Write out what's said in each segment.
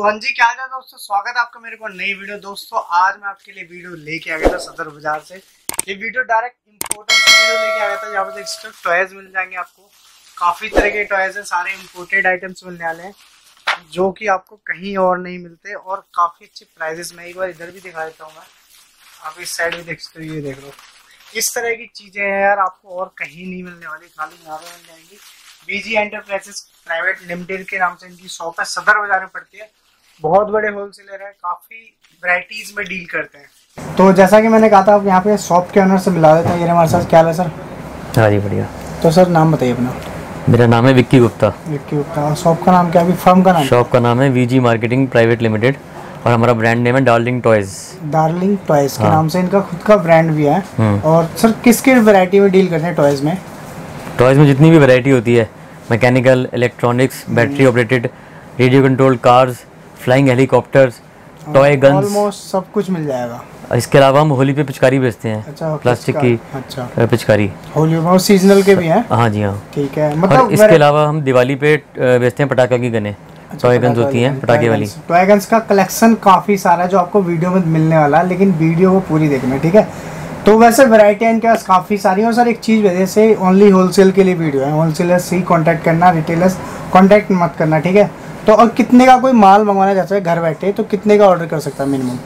हाँ जी, क्या हाल है दोस्तों, स्वागत है आपका मेरे को नई वीडियो। दोस्तों आज मैं आपके लिए वीडियो लेके आ गया था सदर बाजार से। ये वीडियो डायरेक्ट इम्पोर्टेड वीडियो लेके आ गया था। यहाँ पे एक्स्ट्रा टॉयज मिल जाएंगे आपको, काफी तरह के टॉयज हैं, सारे इम्पोर्टेड आइटम्स मिलने वाले हैं जो कि आपको कहीं और नहीं मिलते और काफी अच्छे प्राइजेस में। एक बार इधर भी दिखा देता हूँ मैं, आप इस साइड भी देख सकते हो। ये देख लो, इस तरह की चीजें हैं यार, आपको और कहीं नहीं मिलने वाली, खाली यहाँ पे मिल जाएंगी। बीजी एंटरप्राइजेस प्राइवेट लिमिटेड के नाम से इनकी शॉप है, सदर बाजार में पड़ती है। बहुत बड़े होलसेलर है, काफी वैरायटीज में डील करते हैं। तो जैसा कि मैंने कहा था, आप यहाँ पे शॉप के ओनर से मिला देते हैं। ये हमारे साथ, क्या है सर? हाँ जी, बढ़िया। तो सर नाम बताइए अपना। मेरा नाम है विक्की गुप्ता। विक्की गुप्ता। शॉप का नाम क्या है? फर्म का नाम? शॉप का नाम है वीजी मार्केटिंग प्राइवेट लिमिटेड और हमारा ब्रांड नेम है डार्लिंग टॉयज। डार्लिंग टॉयज के नाम से इनका खुद का ब्रांड भी है। और सर किसके वैरायटी में डील करते हैं टॉयज में? टॉयज में जितनी भी वैरायटी होती है, mechanical, electronics, battery operated, radio control cars, flying helicopters, toy guns, almost सब कुछ मिल जाएगा। इसके अलावा हम होली पे पिचकारी बेचते हैं। अच्छा, प्लास्टिक की पिचकारी। होली में सीजनल के भी हैं? हाँ जी, हाँ ठीक है। मतलब इसके अलावा हम दिवाली पे बेचते हैं पटाखा की गने। टॉय गन्स होती हैं पटाखे वाली। टॉय गन्स का कलेक्शन काफ़ी सारा है जो आपको वीडियो में मिलने वाला है, लेकिन वीडियो को पूरी देखना, ठीक है। तो वैसे वैरायटी इनके पास काफ़ी सारी है। और सर एक चीज़ वजह से ओनली होलसेल के लिए वीडियो है, होलसेलर से ही कॉन्टैक्ट करना, रिटेलर्स कॉन्टैक्ट मत करना, ठीक है। तो और कितने का कोई माल मंगवाना चाहता है घर बैठे, तो कितने का ऑर्डर कर सकता है मिनिमम?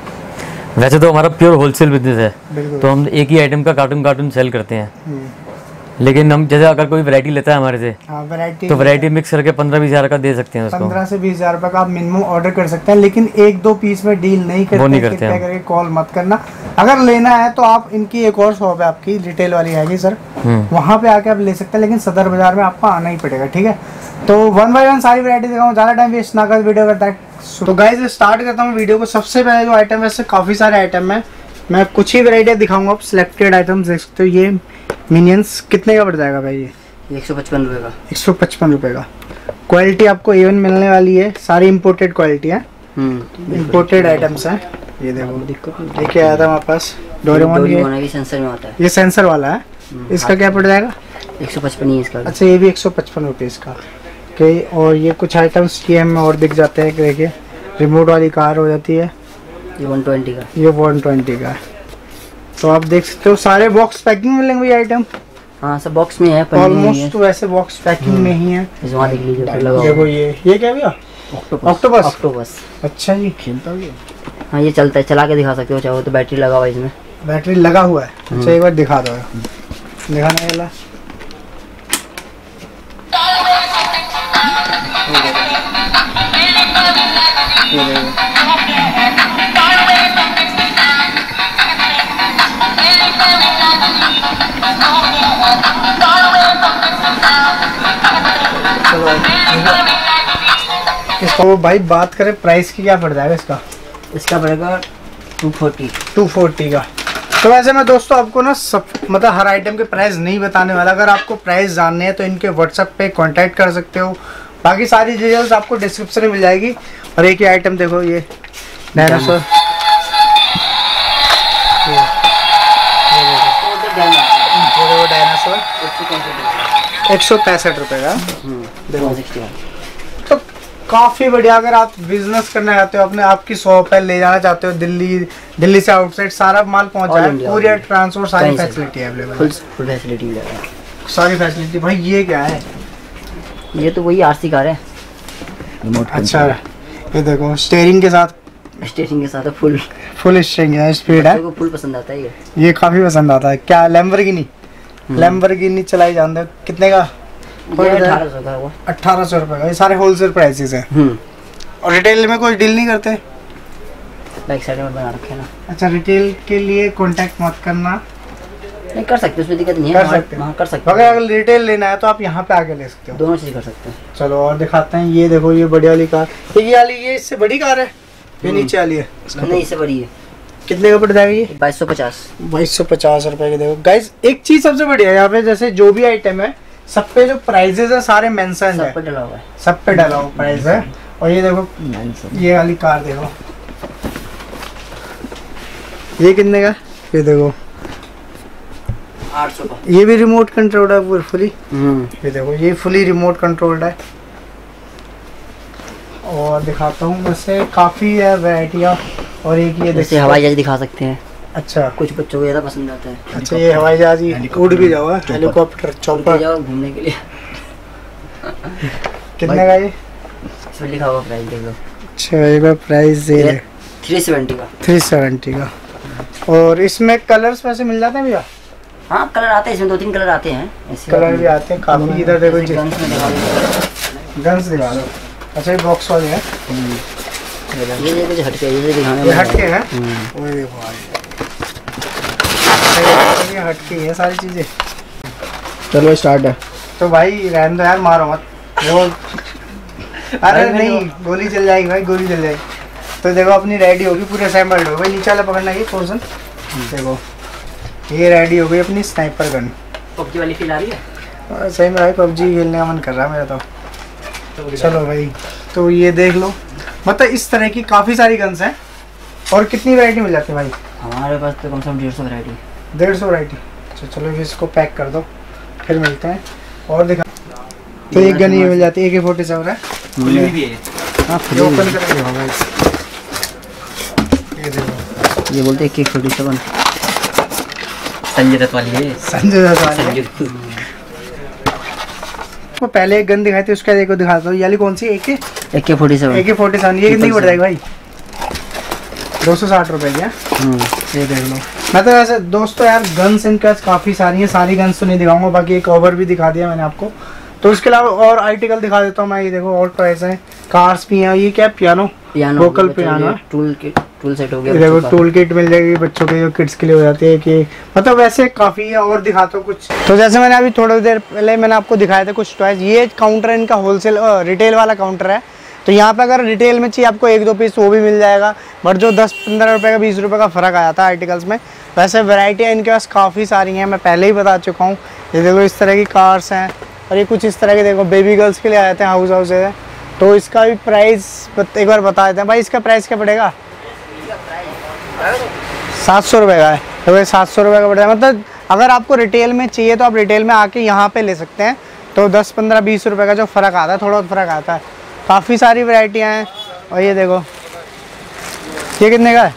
वैसे तो हमारा प्योर होलसेल बिजनेस है, तो हम एक ही आइटम का कार्टून सेल करते हैं। लेकिन हम जैसे अगर कोई वैरायटी लेता है हमारे से, वैरायटी तो वैरायटी मिक्स करके 15-20 हज़ार का दे सकते हैं उसको। 15 से 20 हज़ार का आप मिनिमम ऑर्डर कर सकते हैं, लेकिन 1-2 पीस में डील नहीं करते, करके कॉल मत करना। अगर लेना है तो आप इनकी एक और शॉप है आपकी रिटेल वाली है सर, वहाँ पे आके आप ले सकते हैं, लेकिन सदर बाजार में आपको आना ही पड़ेगा, ठीक है। तो 1 बाय 1 सारी वैरायटी दिखाऊंगा, ज़्यादा टाइम वेस्ट ना कर वीडियो करता है। तो गाइस स्टार्ट करता हूँ वीडियो को। सबसे पहले जो आइटम है, वैसे काफ़ी सारे आइटम है, मैं कुछ ही वैरायटी दिखाऊंगा। आप सिलेक्टेड आइटम्स देख सकते हो। ये मिनियंस कितने का पड़ जाएगा भाई? ये 155 रुपये का। 155 रुपये का। क्वालिटी आपको इवन मिलने वाली है, सारी इम्पोर्टेड क्वालिटी है, इम्पोर्टेड आइटम्स हैं। ये देखो, देखिए आया था हमारे पास डोरेमोन, ये सेंसर में आता है, ये सेंसर वाला है। इसका क्या पड़ जाएगा? 155 इसका। अच्छा, ये भी 155 रुपये इसका। ओके, और ये कुछ आइटम्स ये हमें और दिख जाते हैं। देखिए रिमोट वाली कार हो जाती है, ये 120 का। ये 120 का है। तो आप देख सकते हो सारे बॉक्स पैकिंग में लेंगे ये आइटम। हाँ, सब बॉक्स में है ऑलमोस्ट, तो वैसे बॉक्स पैकिंग में ही है। देख लीजिए, देखो ये क्या भैया? ऑक्टोपस। अच्छा जी, खेलता है। हाँ, ये चलता है, चला के दिखा सकते हो चाहो तो। बैटरी लगा हुआ है इसमें, बैटरी लगा हुआ है। अच्छा, एक बार दिखा दो, दिखाने वाला। इसको भाई बात करें प्राइस की, क्या पड़ जाएगा इसका? इसका पड़ेगा 240 का। तो वैसे मैं दोस्तों आपको ना सब मतलब हर आइटम के प्राइस नहीं बताने वाला। अगर आपको प्राइस जानने हैं तो इनके व्हाट्सएप पे कांटेक्ट कर सकते हो, बाकी सारी डिटेल्स आपको डिस्क्रिप्शन में मिल जाएगी। और एक ही आइटम देखो, ये डायनासोर, डायनासोर 165 रुपये का। देखो तो काफ़ी बढ़िया। अगर आप बिजनेस करना चाहते हो, अपने आपकी शॉप है, ले जाना चाहते हो दिल्ली से आउटसाइड, सारा माल पहुंच जाए, पूरी ट्रांसपोर्ट, सारी फैसिलिटी अवेलेबल, फुल फैसिलिटी, सारी फैसिलिटी। भाई ये क्या है? ये तो वही आरसी कार है। अच्छा, ये देखो स्टीयरिंग के साथ फुल स्टीयरिंग है, स्पीड है। फुल पसंद आता है ये काफ़ी पसंद आता है। क्या लैम्बोर्गिनी चलाई जानते हो? कितने का? 1800 रुपये का। ये सारे होलसेल प्राइसेस हैं। और रिटेल में कोई डील नहीं करते? बैक साइड में बना रखे ना। अच्छा, रिटेल के लिए कांटेक्ट मत करना। नहीं कर सकते, उसमें दिक्कत नहीं है, कर सकते। अगर रिटेल लेना है तो आप यहाँ पे आके ले सकते हो, दोनों चीज़ कर सकते हैं। चलो और दिखाते हैं। ये देखो, ये बड़ी वाली कार, ये वाली, ये इससे बड़ी कार है, ये नीचे वाली है? नहीं, इससे बड़ी है। कितने का पड़ जाएगा ये? 2250 रुपए के। देखो गाइस, एक चीज सबसे बढ़िया है यहाँ पे, जैसे जो भी आइटम है सब पे जो प्राइजेस है सारे मेंशन है, सब पे डला हुआ प्राइस है। और ये देखो ये वाली कार देखो, ये कितने का? ये देखो 800 का। ये भी रिमोट कंट्रोल्ड है पूरी फुली। ये देखो ये फुली रिमोट कंट्रोल्ड है। और और दिखाता हूँ, वैसे काफ़ी है वैरायटियाँ। और एक ये जैसे हवाई जहाज दिखा सकते हैं। अच्छा, कुछ बच्चों को ज़्यादा पसंद आता है। अच्छा, ये हवाई जहाज ही उड़ भी जाओ, हेलीकॉप्टर, चॉपर जाओ घूमने के लिए। कितने का ये? इसमें लिखा हुआ प्राइस देख लो। अच्छा, ये प्राइस 370 का। 370 का। और इसमें कलर्स वैसे मिल जाते हैं भैया? हाँ, कलर आते हैं इसमें, 2-3 कलर आते हैं। ऐसे कलर भी आते हैं काफ़ी। इधर देखो जी, गन्स में दिखा दो। गन्स दिखा दो। अच्छा, ये बॉक्स वाले हैं। ये देखो जो हटके, ये दिखाने ये हटके हैं। वो देखो ये हटके हैं सारी चीज़ें। चलो स्टार्ट है। तो भाई रहने दो यार, मारो मत। अरे नहीं, गोली चल जाएगी भाई, गोली चल जाएगी। तो देखो अपनी रेडी होगी, पूरे असेंबल्ड हो गई। नीचे वाला पकड़ना ये पोर्शन, देखो ये रेडी हो गई अपनी स्नाइपर गन। पबजी वाली फील आ रही है। सही में भाई, पबजी खेलने का मन कर रहा है मेरा तो। चलो भाई, तो ये देख लो, मतलब इस तरह की काफ़ी सारी गन्स हैं। और कितनी वैरायटी मिल जाती है भाई? हमारे पास तो कम से कम 150 वैरायटी। 150 वैरायटी। अच्छा चलो, फिर इसको पैक कर दो, फिर मिलते हैं। और दिखा, तो एक गन ये मिल जाती है, AK-47 है। हाँ, ये ओपन करेंगे भाई, ये देखो, ये बोलते हैं AK-47 संजय दत्त वाली है। संजय दत्त वाली है। तो पहले एक गन दिखाई थी, उसका देखो दिखाता हूँ। ये वाली कौन सी? AK-47। AK-47 ये कितनी पड़ जाएगी भाई? 260 रुपए की है। ये देख लो। मैं तो वैसे दोस्तों यार, गन्स इनके पास काफ़ी सारी हैं। सारी गन्स तो नहीं दिखाऊंगा, बाकी एक कवर भी दिखा दिया मैंने आपको। तो उसके अलावा और आर्टिकल दिखा देता हूँ मैं। ये देखो और टॉयज हैं, कार्स भी हैं। ये क्या है? पियानो, वोकल पियानो है। टूल सेट हो गया। देखो टूल किट मिल जाएगी बच्चों के, जो किड्स के लिए हो जाती है कि मतलब वैसे काफ़ी है। और दिखाता हूँ कुछ। तो जैसे मैंने अभी थोड़ी देर पहले मैंने आपको दिखाया था कुछ टॉयज। ये काउंटर है इनका, होलसेल रिटेल वाला काउंटर है। तो यहाँ पे अगर रिटेल में चाहिए आपको 1-2 पीस, वो भी मिल जाएगा। बट जो 10-15 रुपये का, 20 रुपये का फ़र्क आया था आर्टिकल्स में। वैसे वैरायटियाँ इनके पास काफ़ी सारी हैं, मैं पहले ही बता चुका हूँ। ये देखो इस तरह की कार्स हैं, और ये कुछ इस तरह के देखो बेबी गर्ल्स के लिए आए थे, हाउस है। तो इसका भी प्राइस एक बार बता देते हैं भाई। इसका प्राइस क्या पड़ेगा? 700 रुपये का है। तो भाई 700 रुपये का पड़ेगा। मतलब अगर आपको रिटेल में चाहिए तो आप रिटेल में आके यहाँ पे ले सकते हैं। तो 10, 15, 20 रुपये का जो फ़र्क आता है, थोड़ा बहुत फ़र्क आता है। काफ़ी सारी वैरायटियाँ हैं। और ये देखो, ये कितने का है?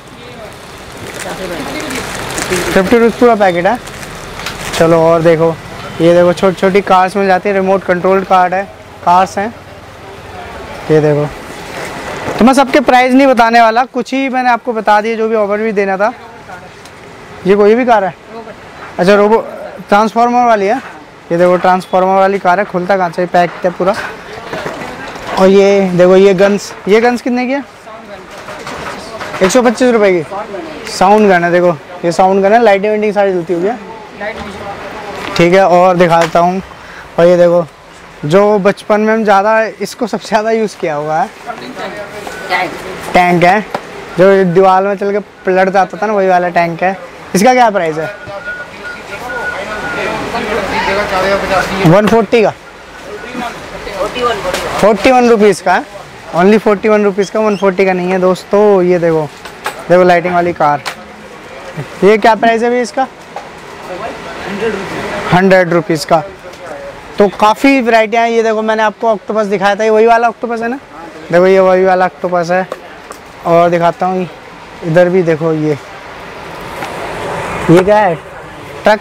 50 रुपये पूरा पैकेट है। चलो और देखो, ये देखो छोटी छोटी कार्स मिल जाती है, रिमोट कंट्रोल्ड कार्स हैं। ये देखो, तो मैं सबके प्राइस नहीं बताने वाला, कुछ ही मैंने आपको बता दिए जो भी ओवरव्यू देना था। ये कोई भी कार है? अच्छा, रोबो ट्रांसफार्मर वाली है। ये देखो ट्रांसफार्मर वाली कार है, खुलता कहाँ से, पैक है पूरा। और ये देखो, ये गन्स कितने की है? 125 रुपये की। साउंड गन है, देखो ये साउंड गन है, लाइटिंग वाइटिंग सारी जलती होगी, ठीक है। और दिखा देता हूँ। और ये देखो, जो बचपन में हम ज़्यादा इसको सबसे ज़्यादा यूज़ किया हुआ है, टैंक है। जो दीवार में चल के पलट जाता था ना, वही वाला टैंक है। इसका क्या प्राइस है? 140 का, 41 रुपीज़ का है। ओनली 41 रुपीज़ का, 140 का नहीं है दोस्तों। ये देखो लाइटिंग वाली कार, ये क्या प्राइस है भी इसका? 100 रुपीज़ का। तो काफ़ी वैरायटियाँ हैं। ये देखो मैंने आपको ऑक्टोपस दिखाया था, ये वही वाला ऑक्टोपस है ना, देखो ये वही वाला ऑक्टोपस है। और दिखाता हूँ, इधर भी देखो, ये क्या है? ट्रक,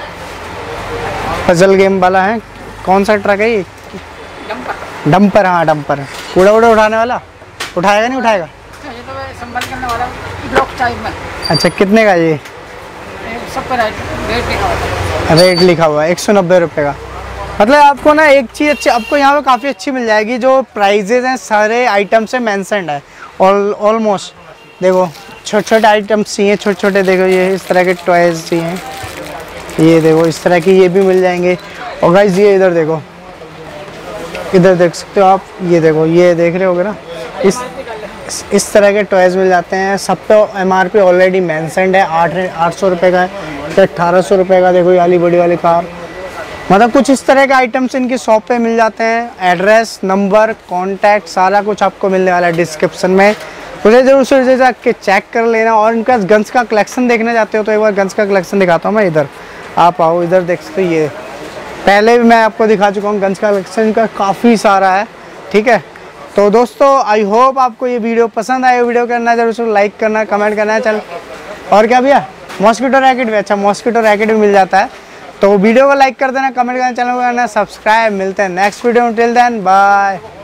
पजल गेम वाला है। कौन सा ट्रक है ये? डंपर। हाँ डंपर, कूड़ा उठाने वाला। उठाएगा नहीं उठाएगा? ये तो संभाल करने वाला ब्लॉक टाइप में। अच्छा, कितने का ये? सब पर रेट लिखा हुआ है 190 रुपये का। मतलब आपको ना एक चीज़ अच्छी, आपको यहाँ पे काफ़ी अच्छी मिल जाएगी। जो प्राइजेज हैं सारे आइटम से मेंशन्ड है ऑलमोस्ट। देखो छोटे छोटे आइटम्स चाहिए, छोटे छोटे देखो ये इस तरह के टॉयज़ चाहिए, ये देखो इस तरह की ये भी मिल जाएंगे। और गाइस ये इधर देखो, इधर देख सकते हो आप, ये देखो, ये देख रहे होगे ना, इस तरह के टॉयज़ मिल जाते हैं। सब पे MRP ऑलरेडी मेंशन्ड है। 800 रुपये का है, तो 1800 रुपये का। देखो ये वाली बड़ी वाली कार, मतलब कुछ इस तरह के आइटम्स इनकी शॉप पे मिल जाते हैं। एड्रेस, नंबर, कॉन्टैक्ट सारा कुछ आपको मिलने वाला है डिस्क्रिप्शन में। मुझे जरूर से जाके चेक कर लेना। और इनका गन्स का कलेक्शन देखने जाते हो तो एक बार गन्स का कलेक्शन दिखाता हूँ मैं। इधर आप आओ, इधर देख सकते हो, ये पहले भी मैं आपको दिखा चुका हूँ। गन्स का कलेक्शन इनका काफ़ी सारा है, ठीक है। तो दोस्तों आई होप आपको ये वीडियो पसंद आए। वीडियो करना जरूर से लाइक करना, कमेंट करना। चल और क्या भैया, मॉस्किटो रैकेट भी, अच्छा मॉस्किटो रैकेट भी मिल जाता है। तो वीडियो को लाइक कर देना, कमेंट करना, चैनल को करना सब्सक्राइब। मिलते हैं नेक्स्ट वीडियो में, टिल देन बाय।